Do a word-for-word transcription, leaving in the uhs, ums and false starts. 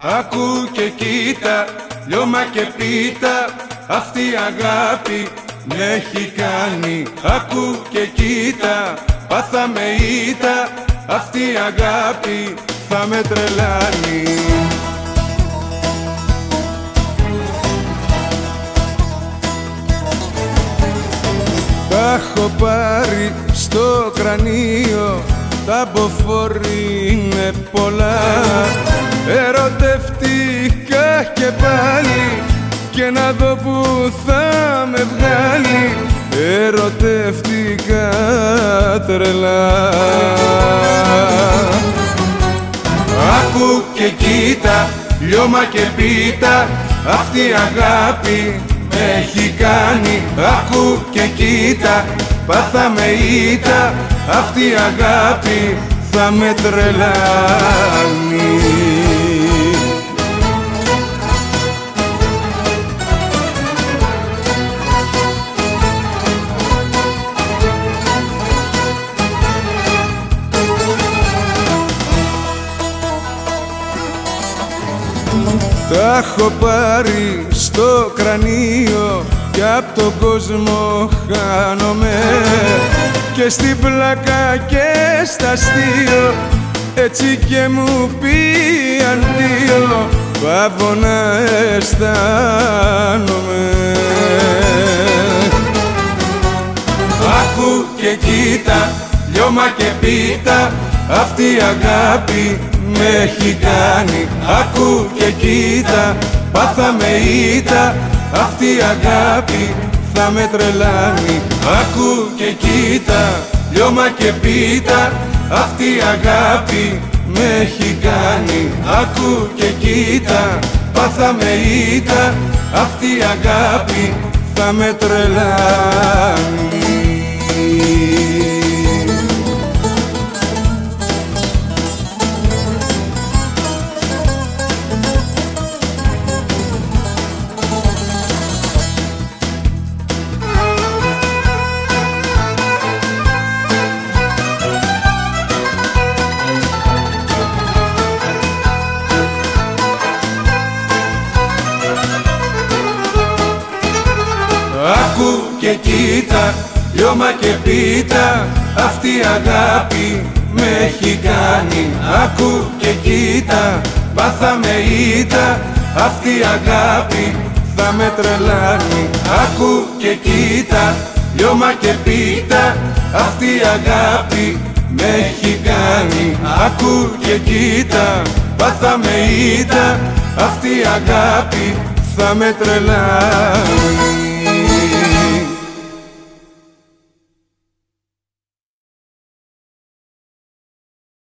Άκου και κοίτα, λιώμα και πίτα, αυτή η αγάπη με έχει κάνει. Άκου και κοίτα, πάθαμε ήττα, αυτή η αγάπη θα με τρελάνει. Τα έχω πάρει στο κρανίο, τα μποφόρ είναι πολλά. Ερωτευτικά και πάλι και να δω που θα με βγάλει. Ερωτευτικά τρελά. Άκου και κοίτα, λιώμα και πίτα, αυτή η αγάπη με έχει κάνει. Άκου και κοίτα, πάθαμε ήττα, αυτή η αγάπη θα με τρελάνει. Τα έχω πάρει στο κρανίο κι απ' τον κόσμο χάνομαι, και στην πλάκα και στα αστείο, έτσι και μου πει αντίο, πάβω να αισθάνομαι. Άκου και κοίτα, λιώμα και πίτα, αυτή η αγάπη με έχει κάνει. Άκου και κοίτα, πάθαμε ήττα, αυτή η αγάπη θα με τρελάνει. Άκου και κοίτα, λιώμα και πίτα, αυτή η αγάπη με έχει κάνει. Άκου και κοίτα, πάθαμε ήττα, αυτή η αγάπη θα με τρελάνει. Άκου και κοίτα, λιώμα και πίτα, αυτή η αγάπη με έχει κάνει. Άκου και κοίτα, πάθαμε ήττα, αυτή η αγάπη θα με τρελάνει. Άκου και κοίτα, λιώμα και πίτα, αυτή η αγάπη με έχει κάνει. Άκου και κοίτα, πάθαμε ήττα, αυτή η αγάπη θα με τρελάνει.